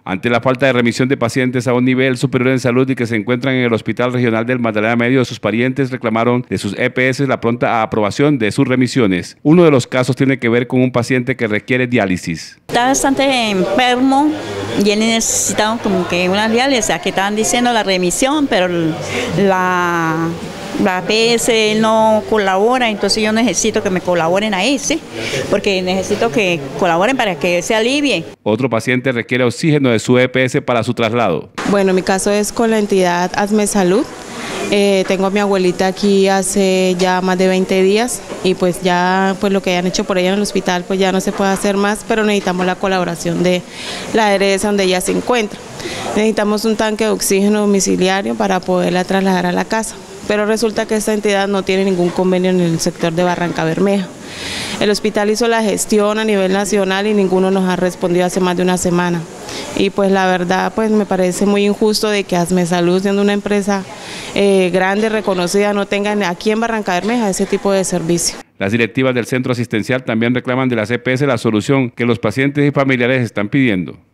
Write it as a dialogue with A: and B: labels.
A: Ante la falta de remisión de pacientes a un nivel superior en salud y que se encuentran en el Hospital Regional del Magdalena Medio, sus parientes reclamaron de sus EPS la pronta aprobación de sus remisiones. Uno de los casos tiene que ver con un paciente que requiere diálisis.
B: Está bastante enfermo y él necesitaba como que una diálisis, que estaban diciendo la remisión, pero la EPS no colabora, entonces yo necesito que me colaboren ahí, ¿sí? Porque necesito que colaboren para que se alivie.
A: Otro paciente requiere oxígeno de su EPS para su traslado.
C: Bueno, mi caso es con la entidad Hazme Salud. Tengo a mi abuelita aquí hace ya más de 20 días y pues ya pues lo que hayan hecho por ella en el hospital pues ya no se puede hacer más, pero necesitamos la colaboración de la ARS donde ella se encuentra. Necesitamos un tanque de oxígeno domiciliario para poderla trasladar a la casa, pero resulta que esta entidad no tiene ningún convenio en el sector de Barranca Bermeja. El hospital hizo la gestión a nivel nacional y ninguno nos ha respondido hace más de una semana. Y pues la verdad pues me parece muy injusto de que Hazme Salud, siendo una empresa grande, reconocida, no tenga aquí en Barranca Bermeja ese tipo de servicio.
A: Las directivas del centro asistencial también reclaman de las EPS la solución que los pacientes y familiares están pidiendo.